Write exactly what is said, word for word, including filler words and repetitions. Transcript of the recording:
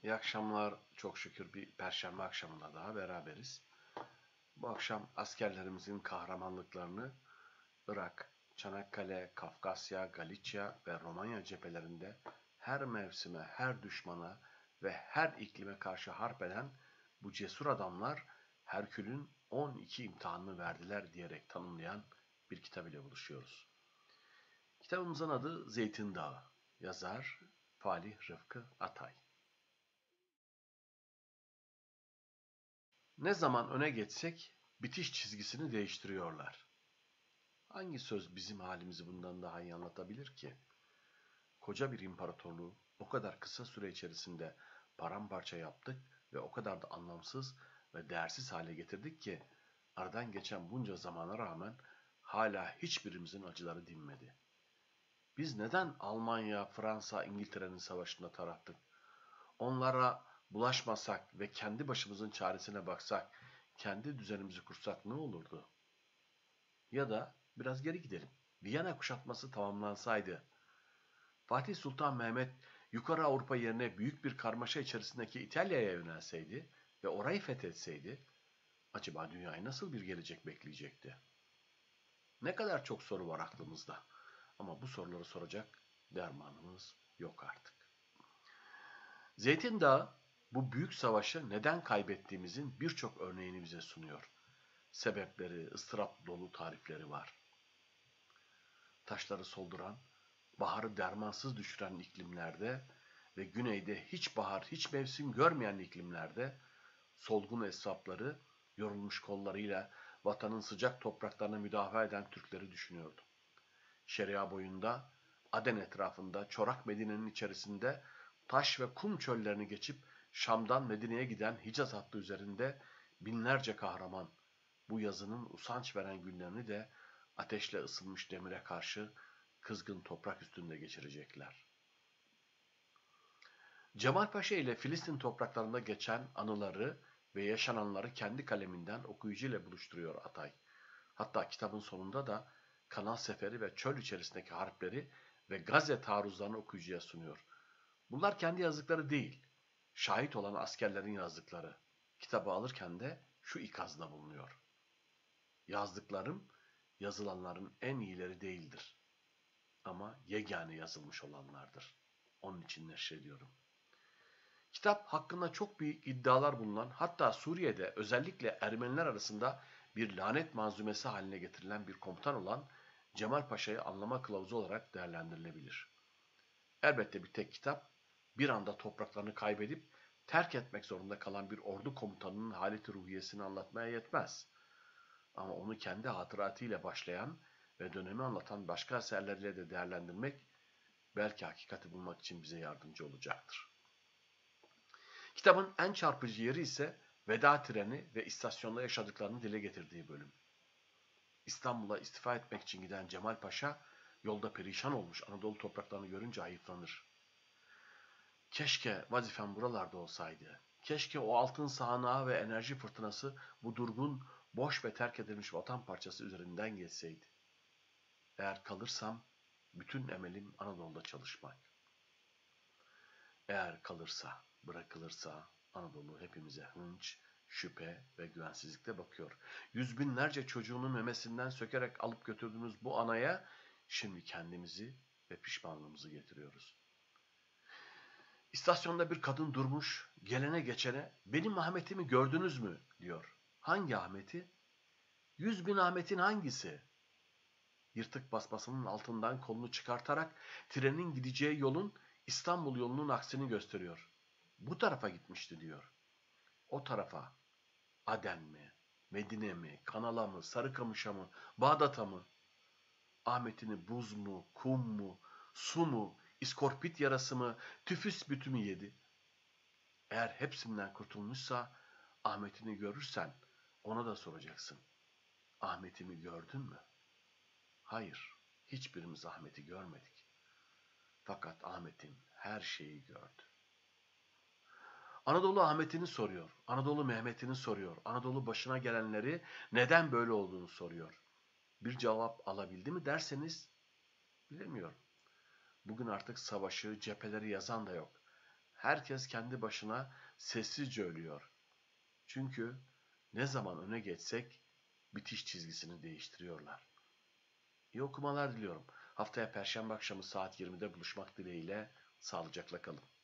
İyi akşamlar. Çok şükür bir perşembe akşamında daha beraberiz. Bu akşam askerlerimizin kahramanlıklarını Irak, Çanakkale, Kafkasya, Galicia ve Romanya cephelerinde her mevsime, her düşmana ve her iklime karşı harp eden bu cesur adamlar Herkül'ün on iki imtihanını verdiler diyerek tanımlayan bir kitap ile buluşuyoruz. Kitabımızın adı Zeytin Dağı. Yazar Falih Rıfkı Atay. Ne zaman öne geçsek bitiş çizgisini değiştiriyorlar. Hangi söz bizim halimizi bundan daha iyi anlatabilir ki? Koca bir imparatorluğu o kadar kısa süre içerisinde paramparça yaptık ve o kadar da anlamsız ve değersiz hale getirdik ki aradan geçen bunca zamana rağmen hala hiçbirimizin acıları dinmedi. Biz neden Almanya, Fransa, İngiltere'nin savaşında taraftık? Onlara bulaşmasak ve kendi başımızın çaresine baksak, kendi düzenimizi kursak ne olurdu? Ya da biraz geri gidelim. Viyana kuşatması tamamlansaydı, Fatih Sultan Mehmet yukarı Avrupa yerine büyük bir karmaşa içerisindeki İtalya'ya yönelseydi ve orayı fethetseydi, acaba dünyayı nasıl bir gelecek bekleyecekti? Ne kadar çok soru var aklımızda. Ama bu soruları soracak dermanımız yok artık. Zeytin Dağı bu büyük savaşı neden kaybettiğimizin birçok örneğini bize sunuyor. Sebepleri, ıstırap dolu tarifleri var. Taşları solduran, baharı dermansız düşüren iklimlerde ve güneyde hiç bahar, hiç mevsim görmeyen iklimlerde solgun esvapları yorulmuş kollarıyla vatanın sıcak topraklarına müdafaa eden Türkleri düşünüyordu. Şeria boyunda, Aden etrafında, Çorak Medine'nin içerisinde taş ve kum çöllerini geçip Şam'dan Medine'ye giden Hicaz hattı üzerinde binlerce kahraman bu yazının usanç veren günlerini de ateşle ısınmış demire karşı kızgın toprak üstünde geçirecekler. Cemal Paşa ile Filistin topraklarında geçen anıları ve yaşananları kendi kaleminden okuyucuyla buluşturuyor Atay. Hatta kitabın sonunda da Kanal Seferi ve çöl içerisindeki harpleri ve Gazze taarruzlarını okuyucuya sunuyor. Bunlar kendi yazdıkları değil, şahit olan askerlerin yazdıkları. Kitabı alırken de şu ikazda bulunuyor. Yazdıklarım yazılanların en iyileri değildir. Ama yegane yazılmış olanlardır. Onun için neşrediyorum. Kitap hakkında çok büyük iddialar bulunan, hatta Suriye'de özellikle Ermeniler arasında bir lanet manzumesi haline getirilen bir komutan olan Cemal Paşa'yı anlama kılavuzu olarak değerlendirilebilir. Elbette bir tek kitap, bir anda topraklarını kaybedip terk etmek zorunda kalan bir ordu komutanının haleti ruhiyesini anlatmaya yetmez. Ama onu kendi hatıratıyla başlayan ve dönemi anlatan başka eserlerle de değerlendirmek belki hakikati bulmak için bize yardımcı olacaktır. Kitabın en çarpıcı yeri ise veda treni ve istasyonda yaşadıklarını dile getirdiği bölüm. İstanbul'a istifa etmek için giden Cemal Paşa, yolda perişan olmuş Anadolu topraklarını görünce hayıflanır. Keşke vazifem buralarda olsaydı. Keşke o altın sağanağı ve enerji fırtınası bu durgun, boş ve terk edilmiş vatan parçası üzerinden geçseydi. Eğer kalırsam bütün emelim Anadolu'da çalışmak. Eğer kalırsa, bırakılırsa Anadolu hepimize hınç, şüphe ve güvensizlikle bakıyor. Yüz binlerce çocuğunun memesinden sökerek alıp götürdüğümüz bu anaya şimdi kendimizi ve pişmanlığımızı getiriyoruz. İstasyonda bir kadın durmuş, gelene geçene benim Ahmet'imi gördünüz mü diyor. Hangi Ahmet'i? Yüz bin Ahmet'in hangisi? Yırtık basmasının altından kolunu çıkartarak trenin gideceği yolun İstanbul yolunun aksini gösteriyor. Bu tarafa gitmişti diyor. O tarafa. Aden mi? Medine mi? Kanala mı? Sarıkamış'a mı? Bağdat'a mı? Ahmet'ini buz mu? Kum mu? Su mu? İskorpit yarası mı? Tüfüs bütü mü yedi? Eğer hepsinden kurtulmuşsa Ahmet'ini görürsen ona da soracaksın. Ahmet'imi gördün mü? Hayır, hiçbirimiz Ahmet'i görmedik. Fakat Ahmet'im her şeyi gördü. Anadolu Ahmet'ini soruyor, Anadolu Mehmet'ini soruyor, Anadolu başına gelenleri neden böyle olduğunu soruyor. Bir cevap alabildi mi derseniz bilemiyorum. Bugün artık savaşı, cepheleri yazan da yok. Herkes kendi başına sessizce ölüyor. Çünkü ne zaman öne geçsek bitiş çizgisini değiştiriyorlar. İyi okumalar diliyorum. Haftaya Perşembe akşamı saat yirmide buluşmak dileğiyle sağlıcakla kalın.